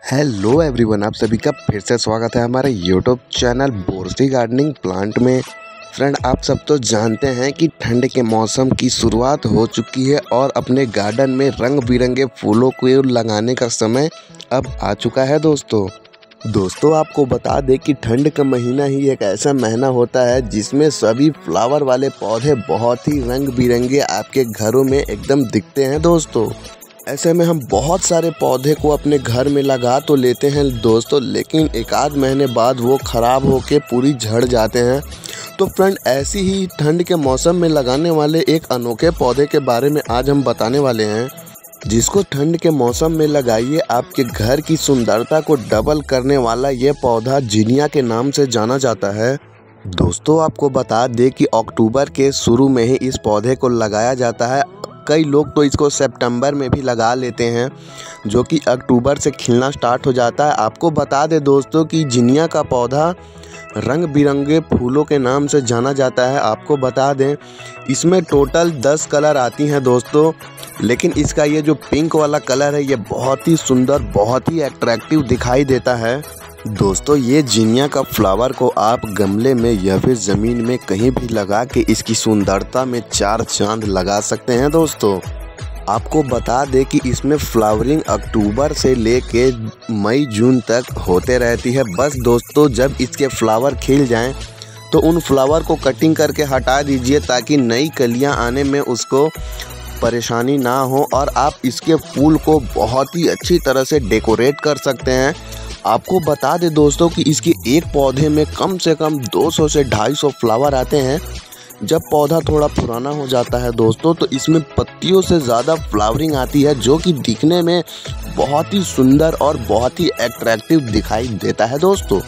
Hello everyone, आप सभी का फिर से स्वागत है हमारे यूट्यूब चैनल बोरसी गार्डनिंग प्लांट में। फ्रेंड, आप सब तो जानते हैं कि ठंड के मौसम की शुरुआत हो चुकी है और अपने गार्डन में रंग बिरंगे फूलों को लगाने का समय अब आ चुका है। दोस्तों आपको बता दें कि ठंड का महीना ही एक ऐसा महीना होता है जिसमें सभी फ्लावर वाले पौधे बहुत ही रंग बिरंगे आपके घरों में एकदम दिखते हैं। दोस्तों ऐसे में हम बहुत सारे पौधे को अपने घर में लगा तो लेते हैं दोस्तों, लेकिन एक आध महीने बाद वो ख़राब होके पूरी झड़ जाते हैं। तो फ्रेंड, ऐसी ही ठंड के मौसम में लगाने वाले एक अनोखे पौधे के बारे में आज हम बताने वाले हैं, जिसको ठंड के मौसम में लगाइए आपके घर की सुंदरता को डबल करने वाला ये पौधा जिनिया के नाम से जाना जाता है। दोस्तों आपको बता दें कि अक्टूबर के शुरू में ही इस पौधे को लगाया जाता है। कई लोग तो इसको सितंबर में भी लगा लेते हैं, जो कि अक्टूबर से खिलना स्टार्ट हो जाता है। आपको बता दें दोस्तों कि जिनिया का पौधा रंग बिरंगे फूलों के नाम से जाना जाता है। आपको बता दें इसमें टोटल 10 कलर आती हैं दोस्तों, लेकिन इसका ये जो पिंक वाला कलर है ये बहुत ही सुंदर, बहुत ही अट्रैक्टिव दिखाई देता है। दोस्तों ये जिनिया का फ्लावर को आप गमले में या फिर ज़मीन में कहीं भी लगा के इसकी सुंदरता में चार चांद लगा सकते हैं। दोस्तों आपको बता दें कि इसमें फ्लावरिंग अक्टूबर से लेके मई जून तक होते रहती है। बस दोस्तों जब इसके फ्लावर खिल जाएं तो उन फ्लावर को कटिंग करके हटा दीजिए, ताकि नई कलियां आने में उसको परेशानी ना हो और आप इसके फूल को बहुत ही अच्छी तरह से डेकोरेट कर सकते हैं। आपको बता दें दोस्तों कि इसके एक पौधे में कम से कम 200 से 250 फ्लावर आते हैं। जब पौधा थोड़ा पुराना हो जाता है दोस्तों तो इसमें पत्तियों से ज़्यादा फ्लावरिंग आती है, जो कि दिखने में बहुत ही सुंदर और बहुत ही अट्रैक्टिव दिखाई देता है।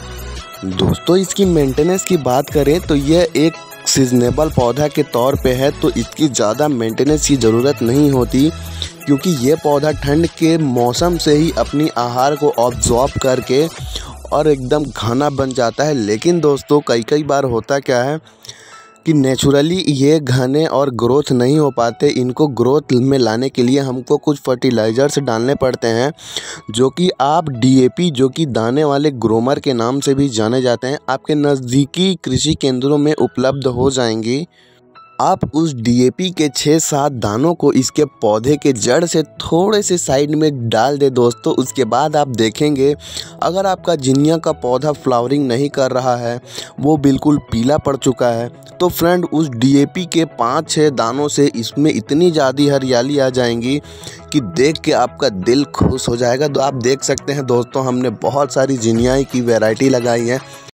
दोस्तों इसकी मेंटेनेंस की बात करें तो यह एक सीजनेबल पौधा के तौर पे है, तो इसकी ज़्यादा मेंटेनेंस की ज़रूरत नहीं होती, क्योंकि ये पौधा ठंड के मौसम से ही अपनी आहार को ऑब्जॉर्ब करके और एकदम घना बन जाता है। लेकिन दोस्तों कई बार होता क्या है कि नेचुरली ये घने और ग्रोथ नहीं हो पाते। इनको ग्रोथ में लाने के लिए हमको कुछ फर्टिलाइज़र्स डालने पड़ते हैं, जो कि आप DAP, जो कि दाने वाले ग्रोमर के नाम से भी जाने जाते हैं, आपके नज़दीकी कृषि केंद्रों में उपलब्ध हो जाएंगी। आप उस DAP के 6-7 दानों को इसके पौधे के जड़ से थोड़े से साइड में डाल दे दोस्तों। उसके बाद आप देखेंगे अगर आपका जिनिया का पौधा फ्लावरिंग नहीं कर रहा है, वो बिल्कुल पीला पड़ चुका है, तो फ्रेंड उस DAP के 5-6 दानों से इसमें इतनी ज़्यादा हरियाली आ जाएंगी कि देख के आपका दिल खुश हो जाएगा। तो आप देख सकते हैं दोस्तों हमने बहुत सारी जिनिया की वैरायटी लगाई है।